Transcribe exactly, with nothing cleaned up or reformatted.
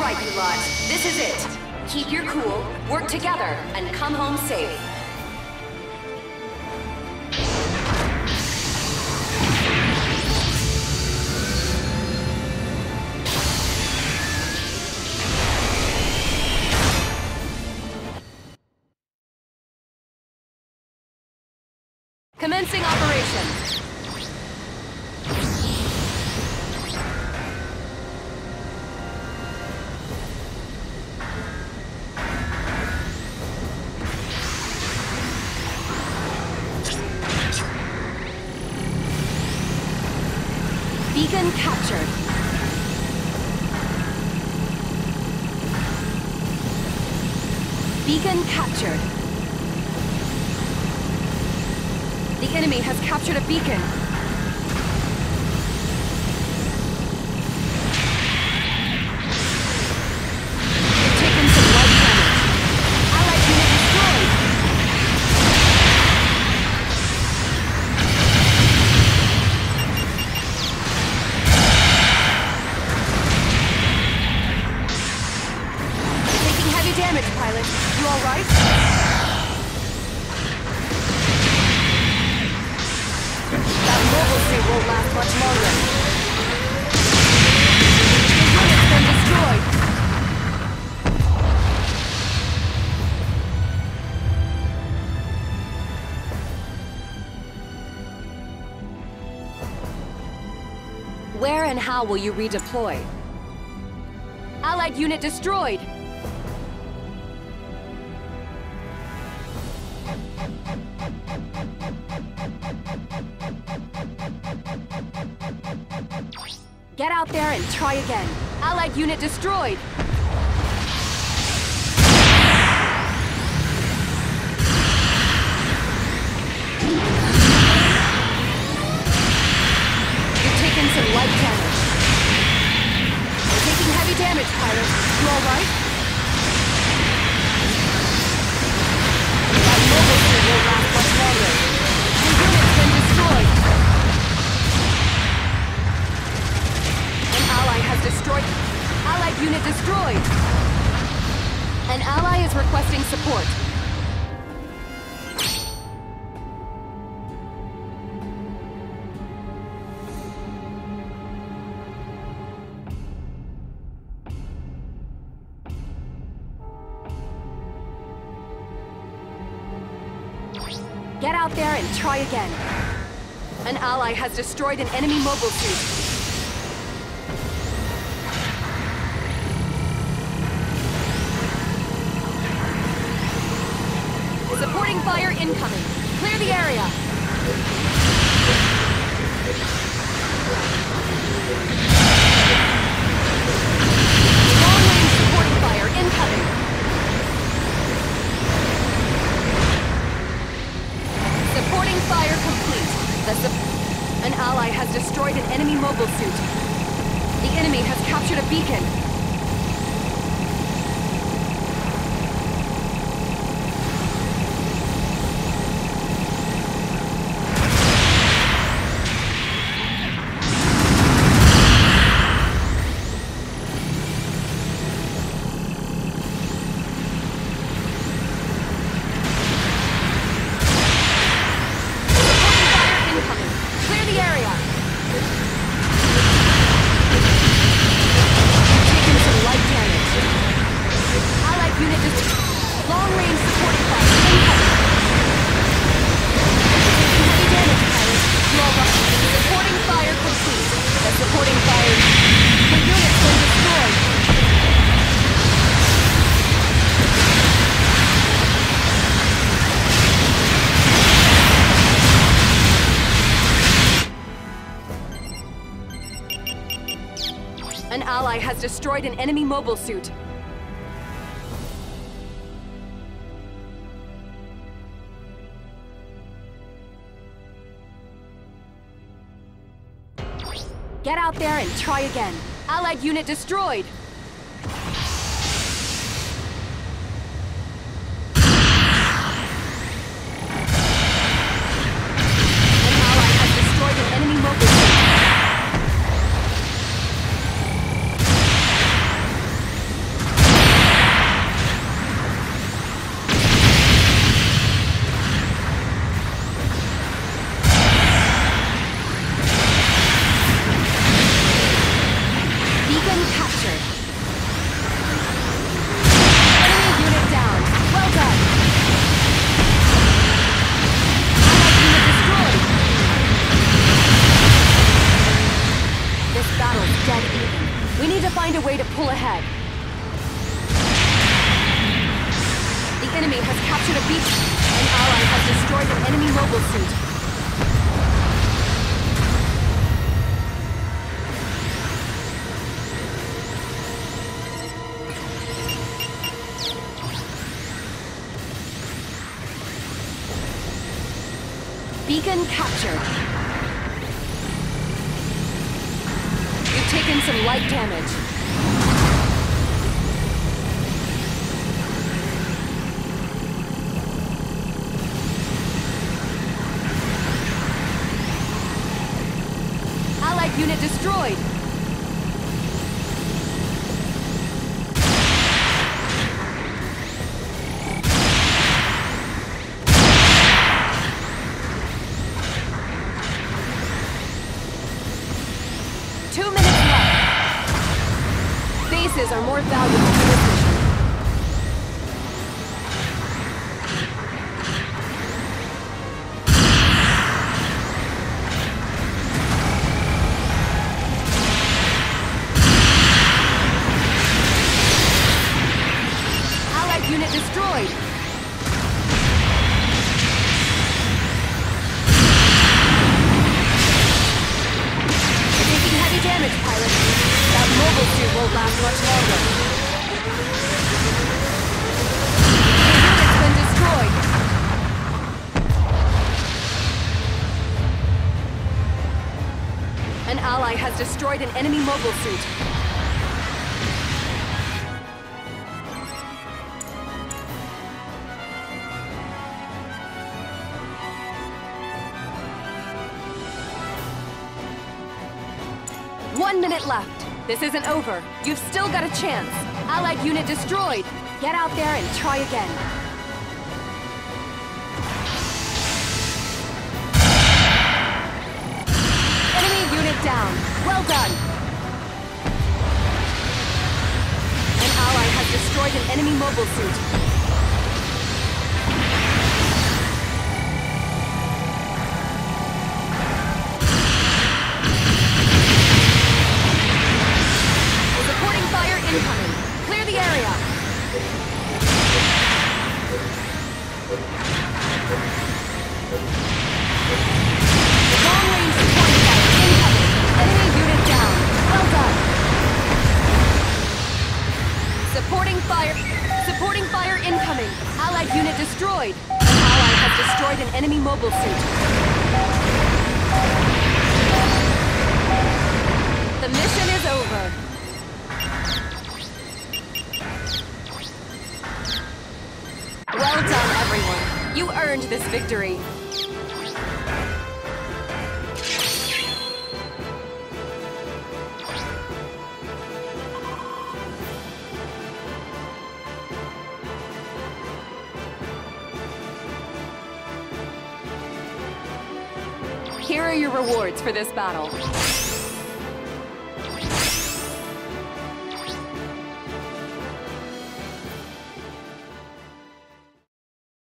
right, you lot. This is it. Keep your cool, work together, and come home safe. Commencing operation. Beacon captured. Beacon captured. The enemy has captured a beacon. They've taken some light damage. Allied unit destroyed. You're taking heavy damage, pilot. You all right? It won't last much longer. The unit's been destroyed. Where and how will you redeploy? Allied unit destroyed. Get out there and try again. Allied unit destroyed. You've taken some light damage. You're taking heavy damage, pilot. You all right? That mobile suit won't last much longer. Your unit's been destroyed. Has destroyed. Allied unit destroyed. An ally is requesting support. Get out there and try again. An ally has destroyed an enemy mobile suit. Supporting fire incoming. Clear the area. Long-range supporting fire incoming. Supporting fire complete. The su An ally has destroyed an enemy mobile suit. The enemy has captured a beacon. An ally has destroyed an enemy mobile suit. Get out there and try again. Allied unit destroyed. An ally has destroyed an enemy mobile suit. battle's dead even. We need to find a way to pull ahead. The enemy has captured a beacon. An ally has destroyed an enemy mobile suit. Beacon captured. You've taken some light damage. Allied unit destroyed. Two minutes left. Bases are more valuable for this mission. Allied unit destroyed. Damage, pilot. That mobile suit won't last much longer. The unit's been destroyed. An ally has destroyed an enemy mobile suit. One minute left. This isn't over. You've still got a chance. Allied unit destroyed. Get out there and try again. Enemy unit down. Well done. An ally has destroyed an enemy mobile suit. Incoming. Clear the area. Long-range support fire incoming. Enemy unit down. Well done. Supporting fire. Supporting fire incoming. Allied unit destroyed. An ally has destroyed an enemy mobile suit. The mission is over. Well done, everyone. You earned this victory. Here are your rewards for this battle.